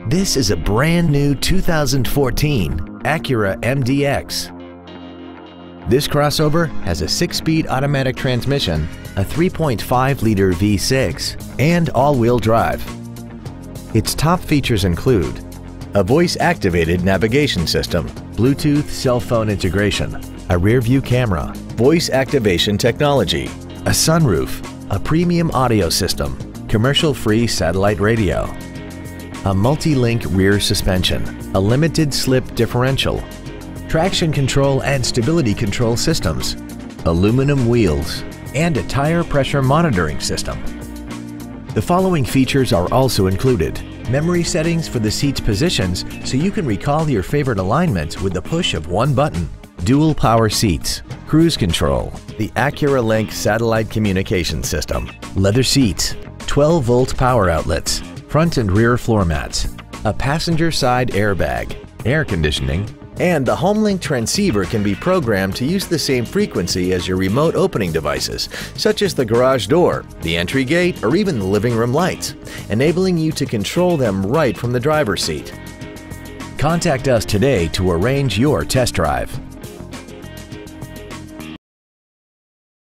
This is a brand new 2014 Acura MDX. This crossover has a 6-speed automatic transmission, a 3.5-liter V6, and all-wheel drive. Its top features include a voice-activated navigation system, Bluetooth cell phone integration, a rear-view camera, voice activation technology, a sunroof, a premium audio system, commercial-free satellite radio, a multi-link rear suspension, a limited slip differential, traction control and stability control systems, aluminum wheels, and a tire pressure monitoring system. The following features are also included: memory settings for the seat's positions so you can recall your favorite alignments with the push of one button, dual power seats, cruise control, the Acura Link satellite communication system, leather seats, 12-volt power outlets, front and rear floor mats, a passenger side airbag, air conditioning, and the HomeLink transceiver can be programmed to use the same frequency as your remote opening devices, such as the garage door, the entry gate, or even the living room lights, enabling you to control them right from the driver's seat. Contact us today to arrange your test drive.